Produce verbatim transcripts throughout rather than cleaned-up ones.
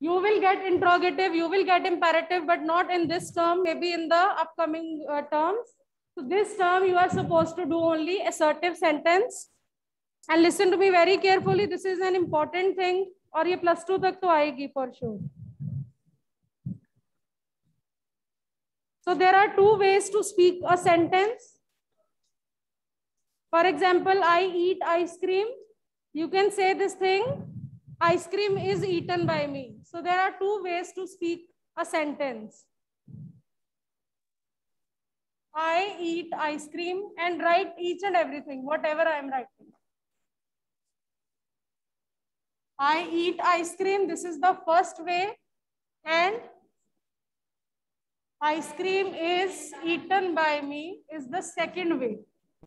You will get interrogative, you will get imperative, but not in this term, maybe in the upcoming uh, terms. So this term you are supposed to do only assertive sentence. And listen to me very carefully, this is an important thing, और ये plus two तक तो आएगी for sure. So there are two ways to speak a sentence. For example, I eat ice cream. You can say this thing, ice cream is eaten by me. So there are two ways to speak a sentence. I eat ice cream, and write each and everything, whatever I am writing. I eat ice cream, this is the first way, and ice cream is eaten by me is the second way.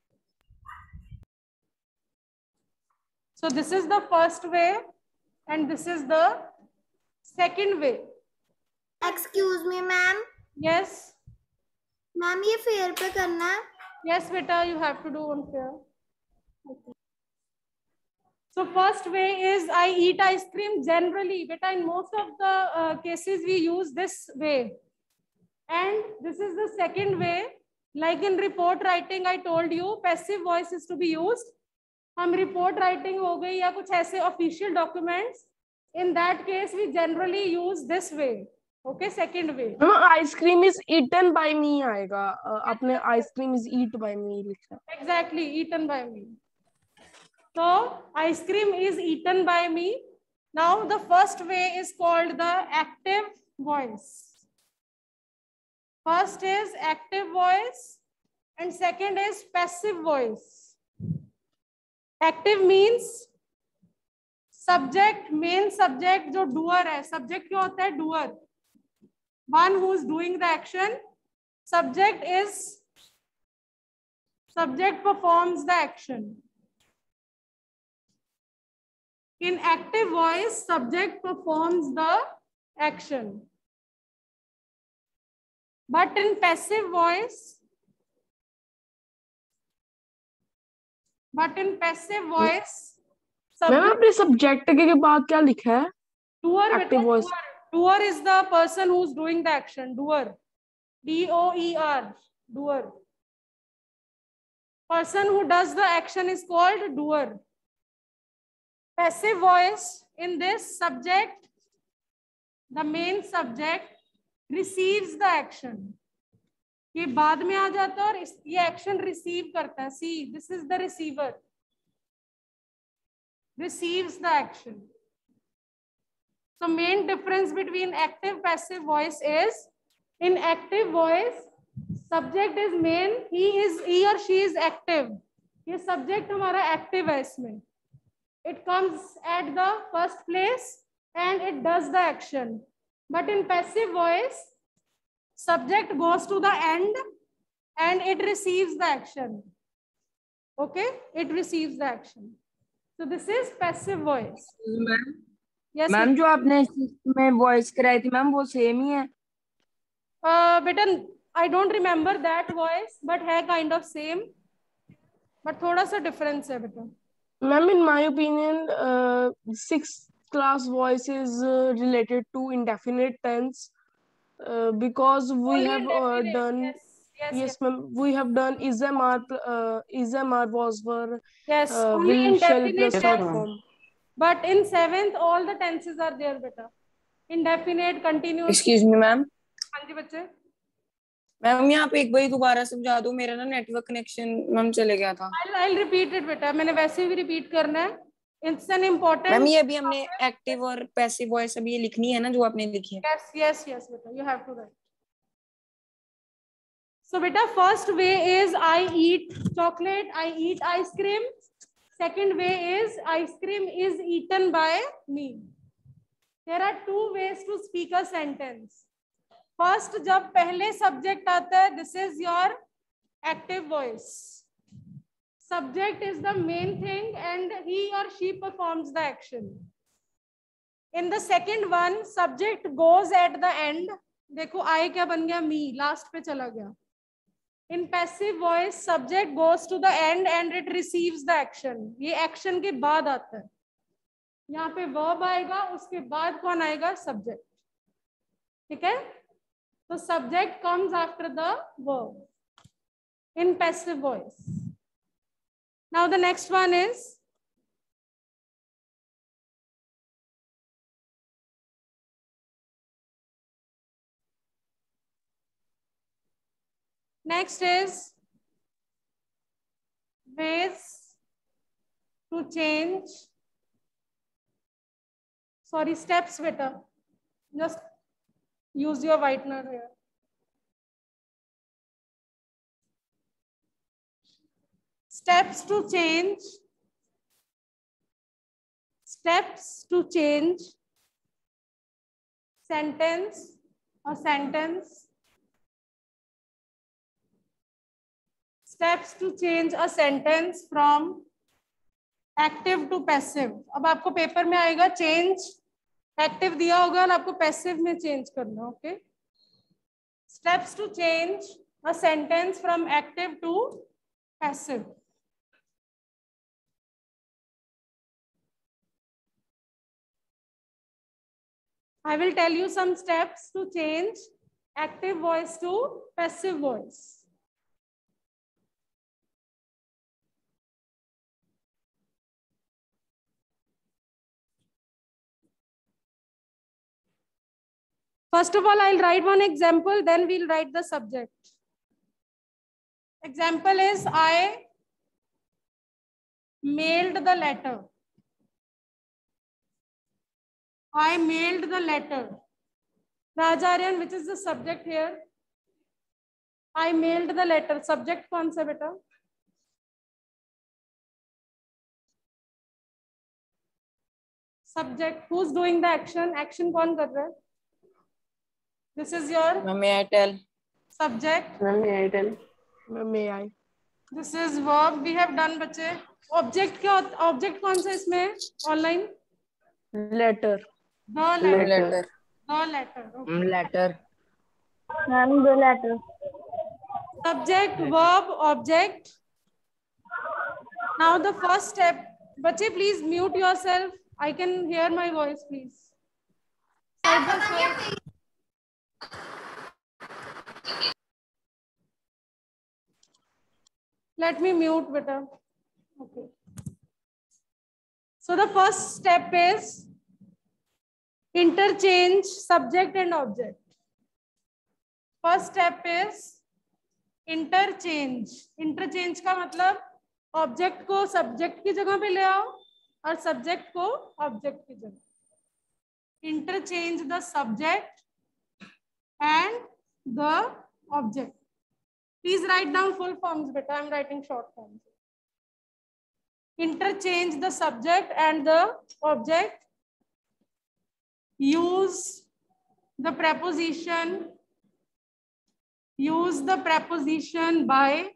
So this is the first way and this is the second way. Excuse me, ma'am. Yes. Ma'am, ये fair पे करना है? Yes, beta, you have to do on fair. Okay. So first way is I eat ice cream. Generally, beta, in most of the uh, cases we use this way. And this is the second way. Like in report writing, I told you, passive voice is to be used. हम report writing हो गई या कुछ ऐसे official documents. In that case, we generally use this way. Okay, second way. No, ice cream is eaten by me आएगा. आपने ice cream is eat by me लिखा. Exactly, eaten by me. So ice cream is eaten by me. Now the first way is called the active voice. First is active voice and second is passive voice. Active means subject, main subject जो doer है. Subject क्या होता है? Doer. One who is doing the action. Subject is, subject performs the action. In active voice, subject performs the action. But in passive voice, but in passive voice, ma'am अपने subject के बाद क्या लिखा है? Doer. Active voice. Doer is the person who's doing the action. Doer. D O E R. Doer. Person who does the action is called doer. Passive voice, in this subject, the main subject receives the action. ये बाद में आ जाता है और ये action receive करता है. See, this is the receiver. Receives the action. So main difference between active passive voice is, in active voice, subject is main, he is he or she is active. ये subject हमारा active है इसमें. It comes at the first place and it does the action. But in passive voice, subject goes to the end and it receives the action. Okay, it receives the action. So this is passive voice. Yes, ma'am जो आपने में voice कराई थी ma'am वो same ही है. uh, बेटा I don't remember that voice, but है kind of same, but थोड़ा सा difference है बेटा. Ma'am, in my opinion, uh, sixth class voice is uh, related to indefinite tense uh, because we Only have uh, indefinite. done. Yes, yes, Yes, yes. ma'am. We have done is M R uh, is M R was for Yes, uh, only will shall indefinite plus tense. form. But in seventh, all the tenses are there, beta. Indefinite, continuous. Excuse me, ma'am. हाँ जी बच्चे. Ma'am यहाँ पे एक बार दोबारा समझा दो, मेरा ना नेटवर्क कनेक्शन मैम चले गया था. I'll I'll repeat it, बेटा. मैंने वैसे भी repeat करना है. It's an important. मैम ये अभी हमने एक्टिव और पैसिव वॉइस अभी ये लिखनी है ना जो आपने लिखी है. Yes, yes, yes, beta. You have to write. So, beta, first way is I eat chocolate. I eat ice cream. Second way is ice cream is eaten by me. There are two ways to speak a sentence. First, जब पहले subject आता है, this is your active voice. Subject is the main thing and he or she performs the action. In the second one, subject goes at the end. देखो I क्या बन गया? Me. Last पे चला गया. In passive voice, subject goes to the end and it receives the action. ये action के बाद आता है. यहाँ पे वर्ब आएगा, उसके बाद कौन आएगा? सब्जेक्ट। ठीक है, तो subject comes after the verb in passive voice. Now the next one is next is ways to change, sorry, steps better. Just use your whitener here. Steps to change, steps to change sentence or sentence, steps to change a sentence from active to passive. अब आपको paper में आएगा change, active दिया होगा और आपको passive में change करना. Okay, steps to change a sentence from active to passive. I will tell you some steps to change active voice to passive voice. First of all, I'll write one example, then we'll write the subject. Example is, I mailed the letter. I mailed the letter. Rajaryan, which is the subject here? I mailed the letter. Subject कौन सा बेटा? Subject. Who's doing the action? Action कौन कर रहा है? This is your. May I tell? Subject. May I tell? May I? This is verb. We have done बच्चे. Object क्या? Object कौन सा इसमें? Online. Letter. The letter. Letter. The letter. Okay. Letter. Ma'am दो letter. Subject, verb, object. Now the first step. बच्चे please mute yourself. I can hear my voice, please. Side by side. Let me mute beta. Okay. So the first step is interchange subject and object. First step is interchange. Interchange का मतलब object को subject की जगह पे ले आओ और subject को object की जगह. Interchange the subject and the object. Please write down full forms, beta. I am writing short forms. Interchange the subject and the object. Use the preposition. Use the preposition by.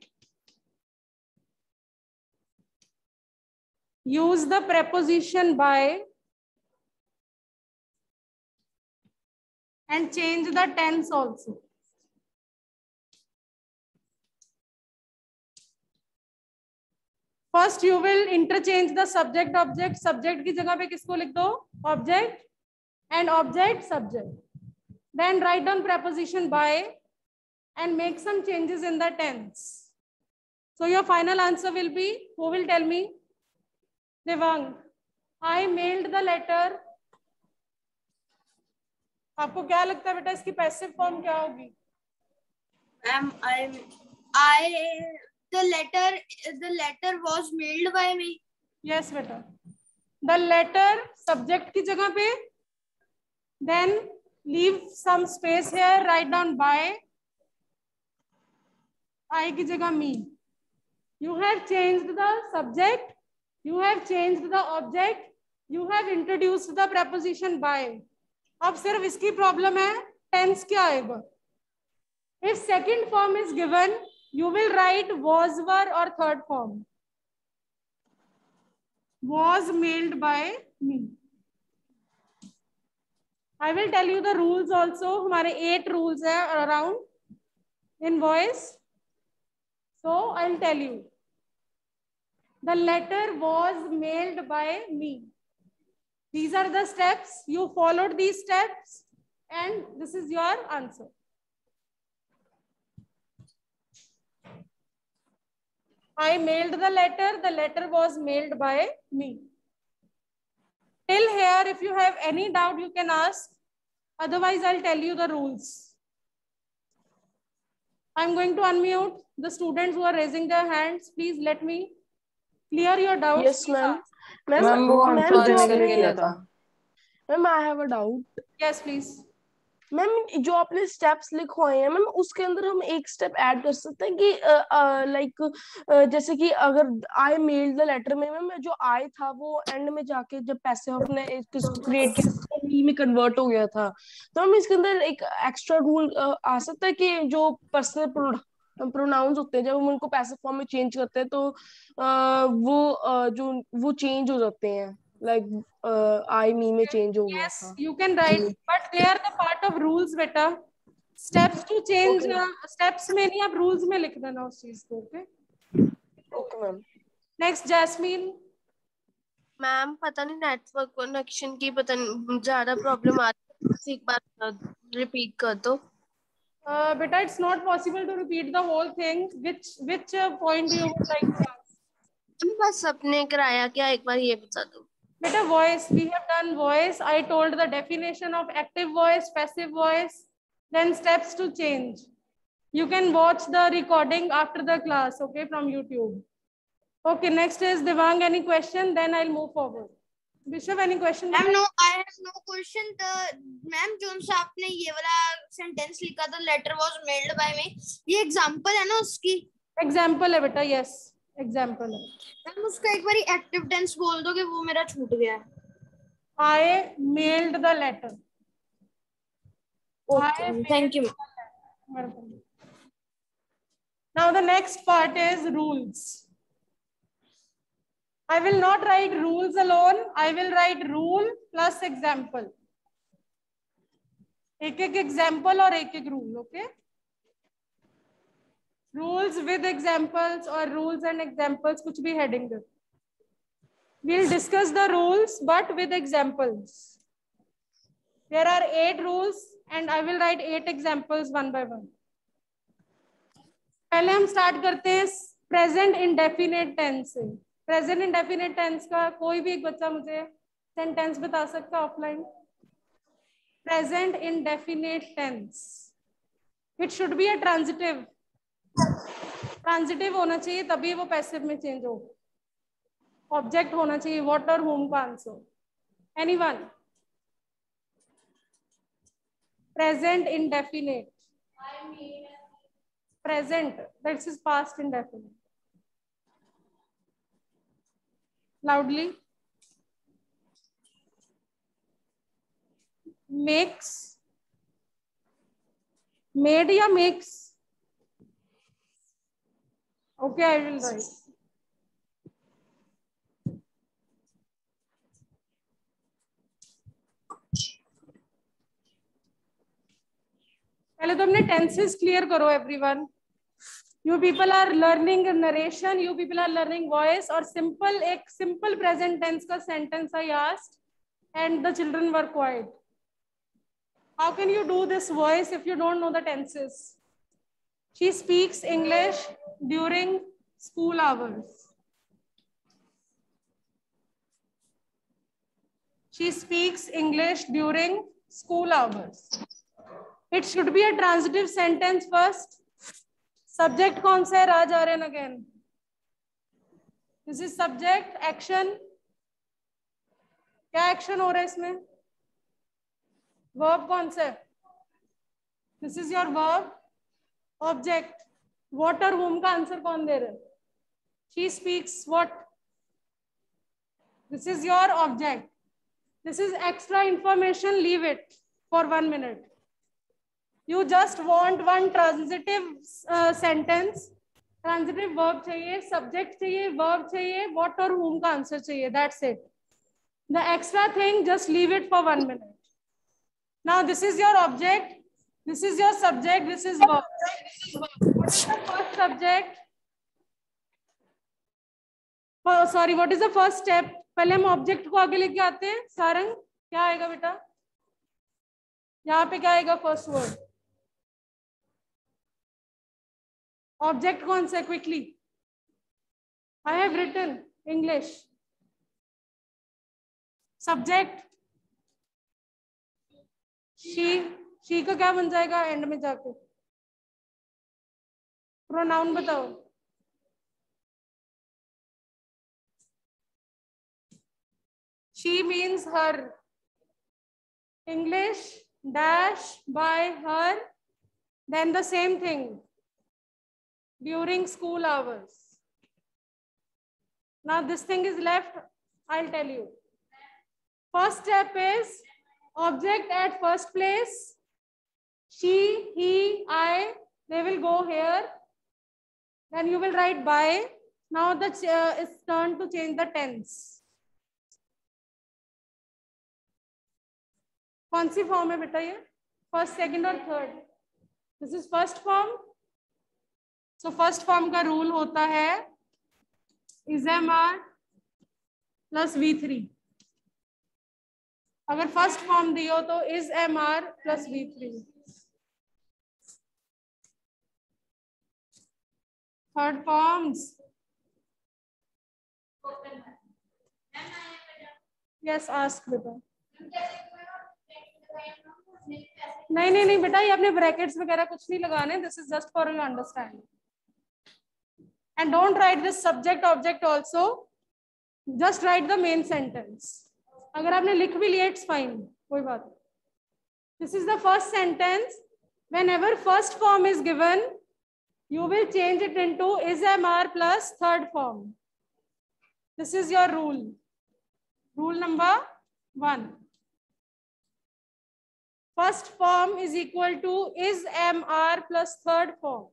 Use the preposition by. And change the tense also. First, you will interchange the subject object. Subject की जगह पे किसको लिख दो? Object and object subject. Then write down preposition by and make some changes in the tense. So your final answer will be, who will tell me? Devang. I mailed the letter. आपको क्या लगता है बेटा इसकी passive form क्या होगी? Ma'am I I the letter the letter was mailed by me. Yes बेटा. The letter subject की जगह पे. Then leave some space here. Write down by. I की जगह me. You have changed the subject. You have changed the object. You have introduced the preposition by. अब सिर्फ इसकी problem है टेंस क्या आएगा. If second form is given, you will write was, were or third form. Was mailed by me. I will tell you the rules also. हमारे eight rules है around in voice. So I'll tell you. The letter was mailed by me. These are the steps. You followed these steps and this is your answer. I mailed the letter. The letter was mailed by me. Till here, if you have any doubt, you can ask. Otherwise, I'll tell you the rules. I'm going to unmute the students who are raising their hands. Please let me clear your doubts. Yes, ma'am. Ma'am, ma'am वो ma'am, answer जो देने के लिए आपने- किया था। Ma'am I have a doubt. Yes, please. Ma'am जो आपने स्टेप्स लिखवाए हैं मैम, उसके अंदर हम एक स्टेप ऐड कर सकते हैं कि लाइक जैसे कि अगर आई मेल द लेटर में मैम जो आई था वो एंड में जाके जब पैसे अपने क्रिएट किया मी में कन्वर्ट हो गया था, तो हम इसके अंदर एक एक्स्ट्रा रूल आ सकता है कि जो पर्सनल प्रोनाउंस होते हैं जब हम उनको पैसिव फॉर्म में चेंज करते हैं तो uh, वो uh, जो वो चेंज हो जाते हैं, लाइक आई मी में चेंज हो गया Yes, था। you can write, but they are the part of rules, beta. Steps to change. Okay. uh, steps में नहीं, आप rules में लिख देना उस चीज को. Okay. Okay ma'am. Next, Jasmine. मैम पता नहीं नेटवर्क कनेक्शन की पता नहीं ज्यादा प्रॉब्लम आ रही है, एक बार रिपीट कर दो। Uh, beta, it's not possible to repeat the whole thing. Which which uh, point do you would like to ask? बस अपने कराया क्या, एक बार ये बता दो। Beta, voice. We have done voice. I told the definition of active voice, passive voice, then steps to change. You can watch the recording after the class, okay, from YouTube. Okay, next is Devang. Any question? Then I'll move forward. Bishop, any question? Ma'am, no, I have no question. The ma'am, जो सा आपने ये वाला sentence लिखा था, letter was mailed by me. ये example है ना उसकी? Example है बेटा, yes. Example है. मैम उसका एक बारी active tense बोल दो कि वो मेरा छूट गया है. I mailed the letter. Okay, thank you. Now the next part is rules. I will not write rules alone. I will write rule plus example. एक एक example और एक एक rule, okay? Rules with examples or rules and examples, कुछ भी heading they. We'll discuss the rules but with examples. There are eight rules and I will write eight examples one by one. पहले हम start करते हैं present indefinite tense से. Present indefinite tense का कोई भी एक बच्चा मुझे sentence बता सकता है offline? Present indefinite tense. It should be a transitive. Transitive होना चाहिए तभी वो passive में change हो. Object होना चाहिए what or whom का answer. Anyone? Present indefinite. I mean present. That is past indefinite. Loudly. Makes. Made या makes? Okay, I will write. पहले तो अपने tenses clear करो everyone. You people are learning narration, you people are learning voice और simple एक simple present tense का sentence I asked and the children were quiet. How can you do this voice if you don't know the tenses? She speaks English during school hours. She speaks English during school hours. It should be a transitive sentence first. Subject कौन सा है? राज Aryan again. This is subject, action. क्या action हो रहा है इसमें? Verb कौन सा है? This is your verb. Object. What or whom का आंसर कौन दे रहा है? She speaks what? This is your object. This is extra information. Leave it for one minute. You just want one transitive uh, sentence. Transitive verb चाहिए, subject चाहिए, verb चाहिए, what or whom का answer चाहिए. That's it. The extra thing, just leave it for one minute. Now this is your object. This is your subject. This is verb. What is the first subject? Oh, sorry. What is the first step? पहले हम object को आगे लेके आते हैं। सारंग क्या आएगा बेटा? यहाँ पे क्या आएगा फर्स्ट वर्ड? ऑब्जेक्ट कौन सा है? Quickly, I have written English. Subject she, she का क्या बन जाएगा एंड में जाके? प्रोनाउन बताओ। She means her. English dash by her, then the same thing during school hours. Now this thing is left, I'll tell you. First step is object at first place. She, he, I, they will go here. Then you will write by. Now the uh, it's turn to change the tense. कौन सी form है बेटा ये? First, second और third. This is first form. So first form का rule होता है is am are plus V three. अगर first form दी हो तो is am are plus V three. Third forms yes ask बेटा। नहीं नहीं नहीं बेटा, ये अपने ब्रैकेट्स वगैरह कुछ नहीं लगाने। This is just for your understanding. And don't write this subject object also, just write the main sentence. अगर आपने लिख भी लिया इट्स फाइन, कोई बात नहीं। This is the first sentence. whenever first form is given, you will change it into is mr plus third form. This is your rule. Rule number one. First form is equal to is mr plus third form.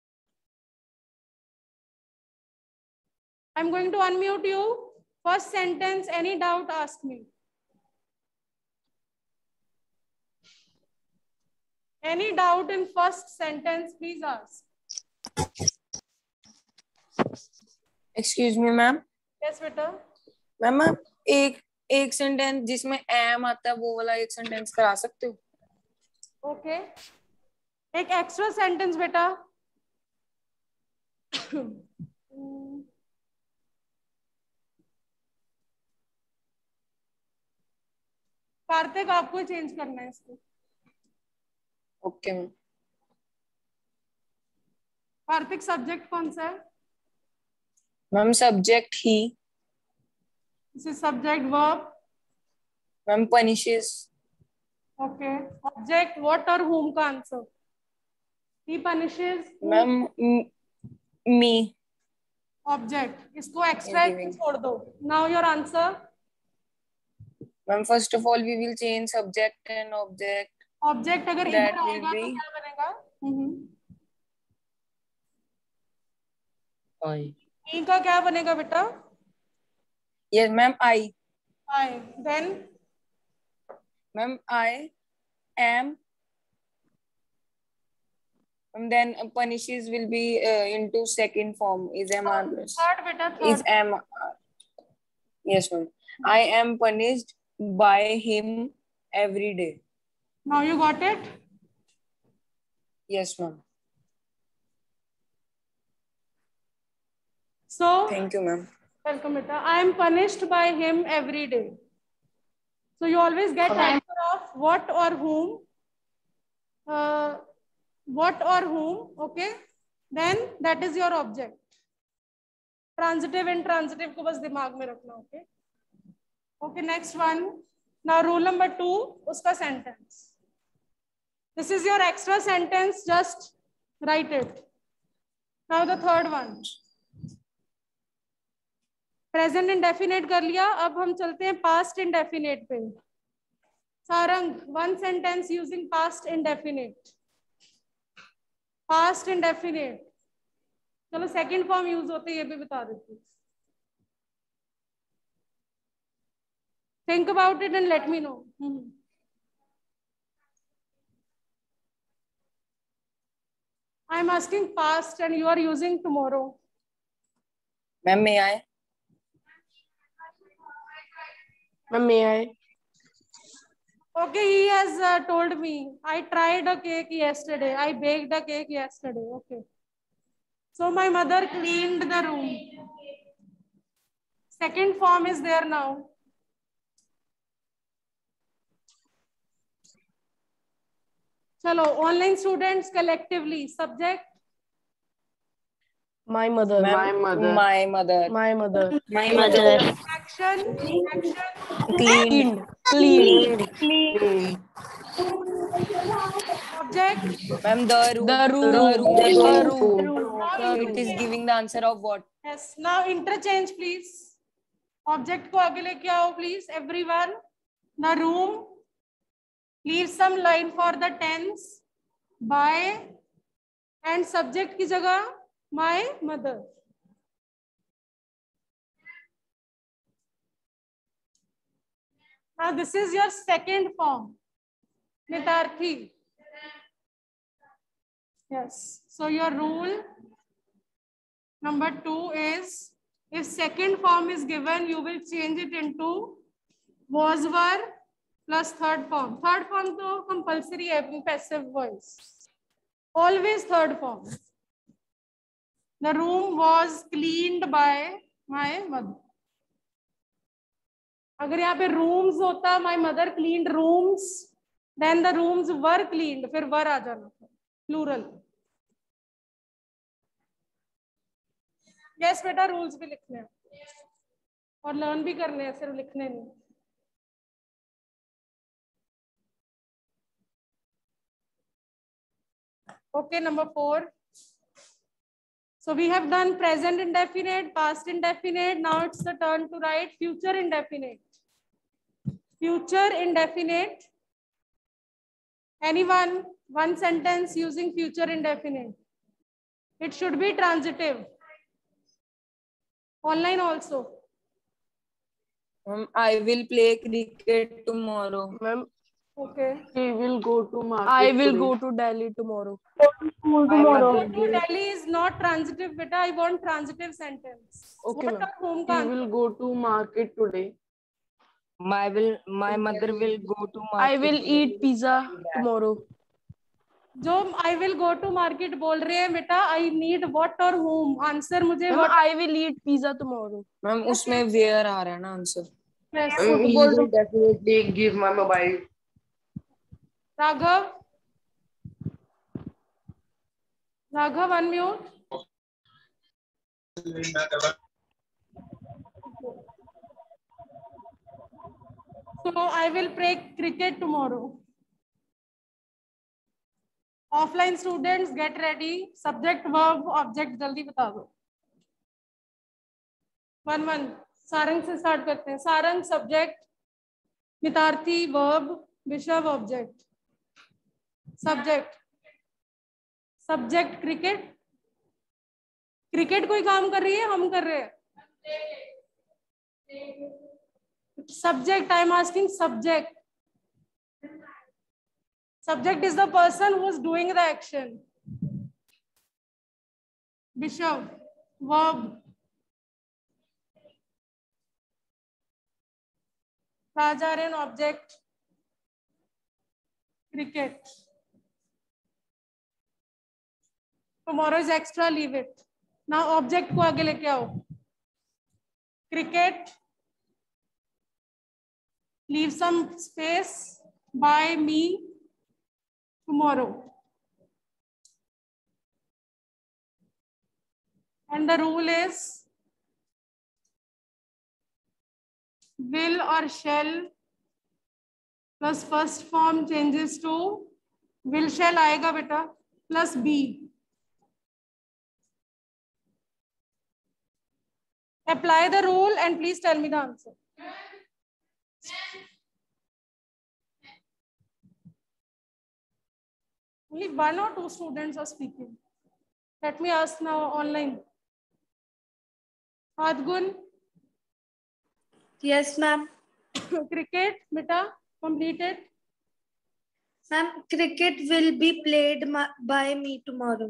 I'm going to unmute you. First sentence, any doubt, ask me. Any doubt in first sentence, please ask. Excuse me, ma'am. Yes, beta. Ma'am आप एक एक sentence जिसमें M आता है वो वाला एक sentence करा सकते हो? Okay okay. एक एक्स्ट्रा सेंटेंस बेटा। कार्तिक आपको चेंज करना है इसको। Okay ma'am. कार्तिक सब्जेक्ट कौन सा है? मैम सब्जेक्ट ही। This is subject verb. Ma'am punishes. Okay. Object what और whom का आंसर? he punishes ma'am me. Object, इसको एक्सट्रैक्ट छोड़ दो। Now your answer. Ma'am first of all we will change subject and object. Object अगर इधर आएगा तो क्या बनेगा? आई। he का क्या बनेगा बेटा? Yes ma'am I. I. Then ma'am I am and then uh, punishes will be uh, into second form is mr plus third beta third. is mr. Yes ma'am. I am punished by him every day. Now you got it? Yes ma'am. So thank you ma'am. welcome beta. I am punished by him every day. So you always get okay. answer of what or whom. Uh, what or whom, okay, then that is your object. Transitive and transitive को बस दिमाग में रखना, okay. Okay, next one. Now rule number two, उसका sentence. This is your extra sentence, just write it. Now the third one. Present indefinite कर लिया, अब हम चलते हैं past indefinite पे. Sarang, one sentence using past indefinite. Past indefinite. चलो second form use होते ये भी बता देती हूँ. Think about it and let me know. Mm-hmm. I am asking past and you are using tomorrow. Ma'am, may I? May I? Okay, he has uh, told me. I tried a cake yesterday. I baked a cake yesterday. Okay. So my mother cleaned the room. Second form is there now. Chalo, online students collectively. Subject. My mother. My mother. My mother. My mother. My mother. Action. Action. Cleaned. Cleaned. Cleaned. Object. Ma'am, the room. The room. The room. The The room. room. Now The It is interchange. giving the answer of what? Yes. Now interchange, please. Object को आगे लेके आओ, please. Everyone. The room. Leave some line for the tense. By. And subject की जगह my mother. Now this is your second form. Nitarthi. Yes. So your rule number two is, if second form is given, you will change it into was, were plus third form. Third form to compulsory hai in passive voice. Always third form. The room was cleaned by my mother. अगर यहाँ पे rooms होता, my mother cleaned rooms, then the rooms were cleaned, फिर were आ जाना था, plural. Yes बेटा, rules भी लिखने हैं और learn भी करने हैं, सिर्फ लिखने नहीं. Okay, number four. So we have done present indefinite, past indefinite. Now it's the turn to write future indefinite. Future indefinite. Anyone? One sentence using future indefinite. It should be transitive. Online also. Um, I will play cricket tomorrow. Ma'am, Okay. He will go to market. I will today. go to Delhi tomorrow. Go to Delhi is not transitive, beta. I want transitive sentence. Okay, What ma'am. are home He ka will go to market today. My will. My mother will go to market. I will eat pizza tomorrow. जो I will go to market बोल रहे हैं बेटा, I need what or whom. Answer मुझे Ma'am, what. I will eat pizza tomorrow. Ma'am उसमें where आ रहा है ना answer. Yes. Um, he will definitely give my mobile. Raghav. Raghav, unmute. So I will play cricket tomorrow. Offline students, get ready. Subject, verb, object, जल्दी बता दो. One one. Sarang से start करते हैं. सारंग सब्जेक्ट, नितार्थी वर्ब, विषव object. Subject subject cricket. Cricket कोई काम कर रही है, हम कर रहे हैं. Subject, I am asking subject. Subject is the person who is doing the action. Bishop, verb. Rajaran, object. Cricket. Tomorrow is extra, leave it. Now object को आगे लेके आओ. Cricket. Leave some space. By me. Tomorrow. And the rule is will or shall plus first form changes to will shall आएगा बेटा plus be. Apply the rule and please tell me the answer. Only one or two students are speaking. Let me ask now online. Adgun. Yes, ma'am. Cricket, beta, completed. Ma'am, cricket will be played by me tomorrow.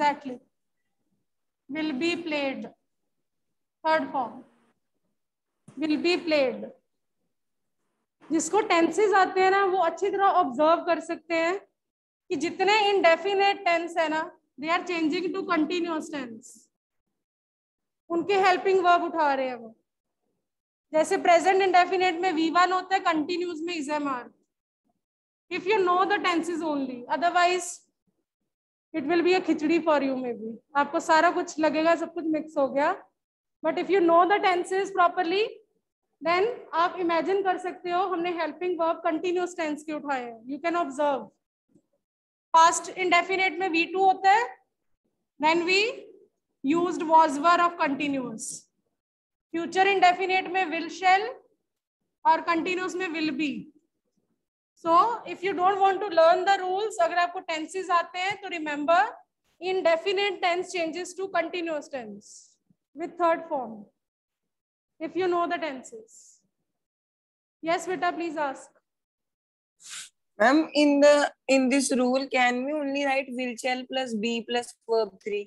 Exactly. Will be played. Third form. will be played. जिसको tenses आते हैं ना वो अच्छी तरह observe कर सकते हैं कि जितने इंडेफिनेट टेंस है ना they are changing to continuous tense, उनके हेल्पिंग वर्ब उठा रहे हैं वो। जैसे प्रेजेंट इंडेफिनेट में वी वन होता है, कंटिन्यूस में is am are. If you know the tenses only, otherwise it will be a khichdi for you. Maybe आपको सारा कुछ लगेगा सब कुछ मिक्स हो गया, but if you know the tenses properly then आप इमेजिन कर सकते हो हमने हेल्पिंग वर्ब कंटिन्यूअस टेंस के उठाए हैं। You can observe past indefinite में वी टू होता है, then we used was were of continuous। Future indefinite में will shall और कंटिन्यूअस में will be। So if you don't want to learn the rules, अगर आपको टेंसेस आते हैं तो remember indefinite tense changes to continuous tense with third form if you know the tenses. Yes beta, please ask. Ma'am, in the in this rule can we only write will shall plus be plus verb three,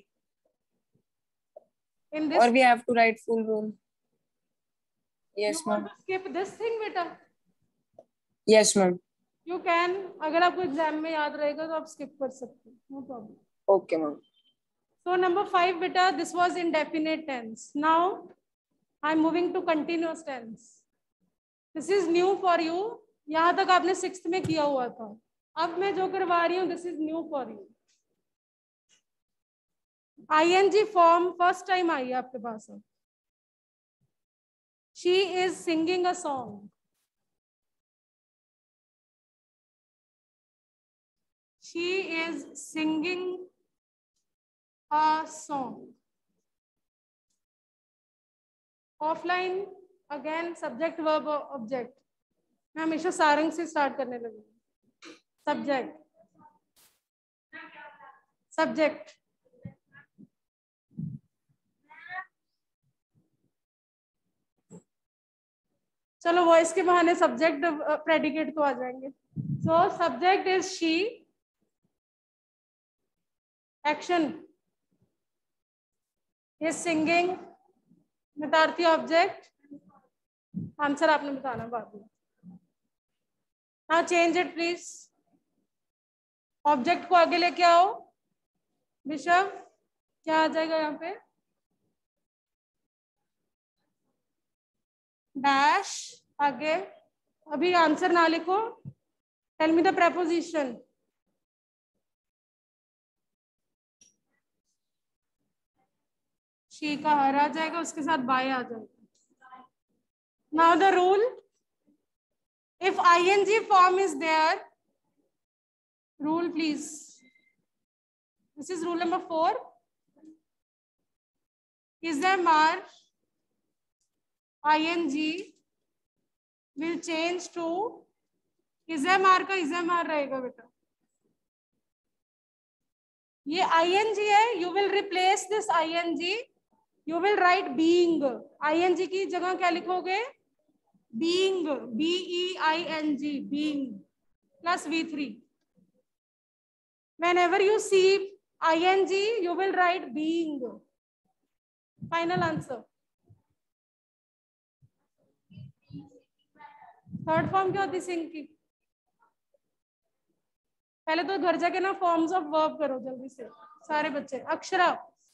In this, or we have to write full rule? Yes you want ma'am. to skip this thing beta? Yes ma'am. You can, अगर आपको exam में याद रहेगा तो आप skip कर सकते हो, no problem. Okay ma'am. So number five beta, this was indefinite tense. Now I'm moving to continuous tense. This is new for you. यहाँ तक आपने सिक्स्थ में किया हुआ था, अब मैं जो करवा रही हूँ this is new for you. ING form first time आई है आपके पास। अब she is singing a song. She is singing a song. Offline again subject verb object. मैं हमेशा सारंग से स्टार्ट करने लगी। सब्जेक्ट सब्जेक्ट चलो वॉइस के बहाने सब्जेक्ट प्रेडिकेट तो आ जाएंगे। So subject is she, action is singing, मितार्थी ऑब्जेक्ट, आंसर आपने बताना बाद में। Now change it please. Object को आगे लेके आओ। विशव क्या आ जाएगा यहाँ पे? डैश आगे। अभी आंसर ना लिखो, tell me the preposition. She का हर आ जाएगा, उसके साथ बाय आ जाएगा। Now the rule, if ing form is there, rule please, this is rule number four, is there mar ing will change to is there mar का is there mar रहेगा बेटा। ये ing है, you will replace this ing, you will write being। ing की जगह क्या लिखोगे? being, B E I N G, being plus V three. Whenever you see ing, you will write being. Final answer. Third form क्या होती सिंग की? पहले तो घर जाके ना फॉर्म्स ऑफ वर्ब करो जल्दी से सारे बच्चे। Akshara.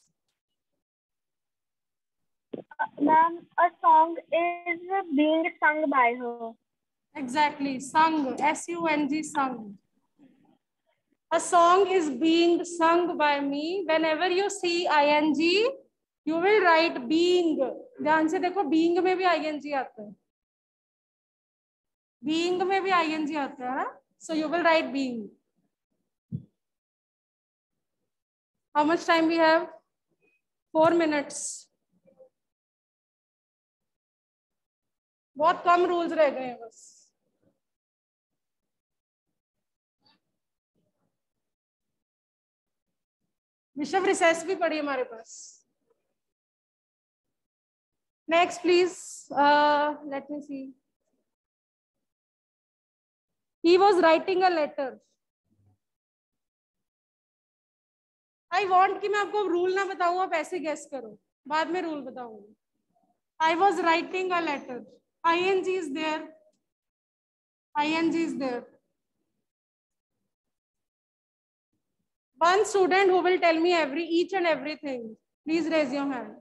Ma'am, a song is being sung by her. Exactly, sung, S U N G, sung. A song is being sung by me. Whenever you see ing, you will write being. ध्यान से देखो, being में भी ing आता है, being में भी ing आता है ना, so you will write being. How much time we have? Four minutes. बहुत कम रूल्स रह गए हैं बस। विश्व रिसेस भी पड़ी हमारे पास। Next please, let me see. He was writing a letter. I want कि मैं आपको रूल ना बताऊं, आप ऐसे गेस करो, बाद में रूल बताऊंगी। I was writing a letter. Ing is there. Ing is there. One student who will tell me every each and everything. Please raise your hand.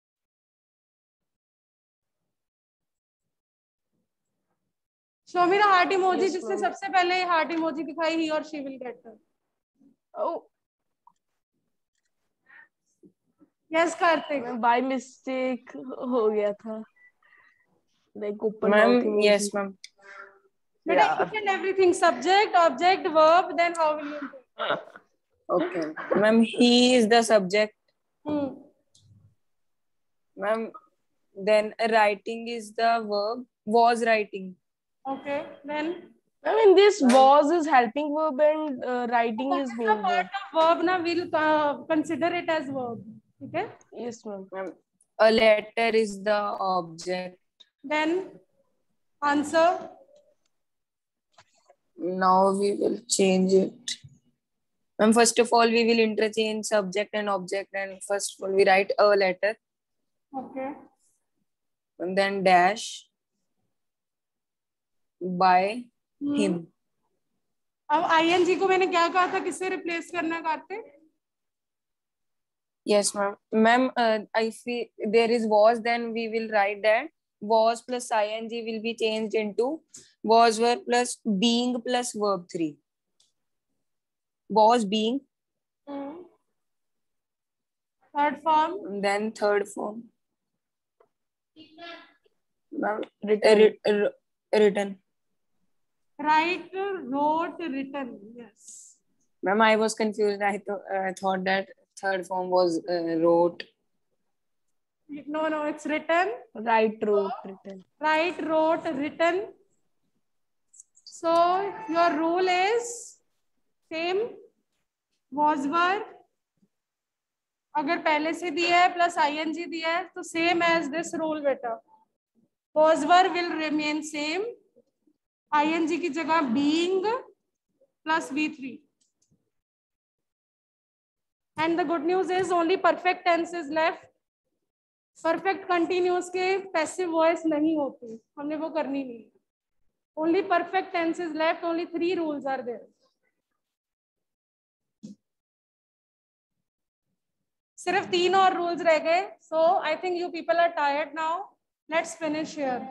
Show me the heart emoji. Yes, जिसने ma'am. सबसे पहले heart emoji दिखाई, he or she will get her. Oh, Yes, Karthik. मैं by mistake हो गया था. Like open Ma'am, mouth emoji. yes, ma'am. But Yeah. each and everything, subject, object, verb, then how will you do? Okay. Ma'am, he is the subject. Hmm. Ma'am, then writing is the verb. Was writing. Okay, then I mean, this was is helping verb and uh, writing that is is main the verb. part of verb. Now we'll uh, consider it as verb. Okay. Yes, ma'am. Ma'am, a letter is the object. Then answer. Now we will change it. Ma'am, first of all, we will interchange subject and object. And first of all, we write a letter. Okay. And then dash by Hmm. him. अब ing को मैंने क्या कहा था, किससे replace करना Kartik? Yes, ma'am. Ma'am, uh, I feel there is was, then we will write that was plus ing will be changed into was were plus being plus verb three. Was being. Hmm. Third form. And then third form. Ma'am, Written. written. Uh, written. Write, wrote, written. Yes. Ma'am, I was confused. I, th- I thought that third form was uh, wrote. No, no, it's written. Right, wrote, written. Write, wrote, written. So your rule is same. Was were. अगर पहले से दिया है plus ing दिया है तो same as this rule बेटा. Was were will remain same. ing की जगह being plus v three. And the good news is only perfect tense is left. Perfect continuous के passive voice नहीं होती, हमने वो करनी नहीं. Only perfect tense is left. Only three rules are there. सिर्फ तीन और rules रह गए. So I think you people are tired now. Let's finish here.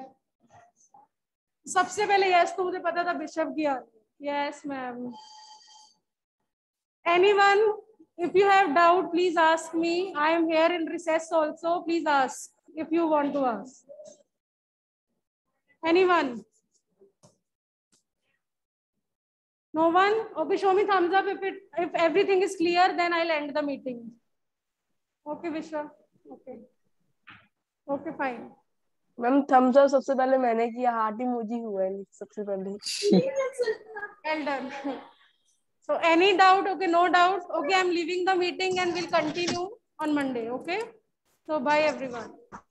सबसे पहले yes तो मुझे पता था बिशप की आ. Yes ma'am. Anyone, if you have doubt, please ask me. I am here in recess also. Please ask if you want to ask. Anyone? No one? Okay, show me thumbs up if it if everything is clear, then I'll end the meeting. Okay, Vishwa. Okay. Okay, fine. Ma'am thumbs up सबसे पहले मैंने किया, heart emoji हुआ है सबसे पहले. Well done. So any doubt? Okay, no doubt. Okay, I'm leaving the meeting and we'll continue on Monday. Okay. So bye everyone.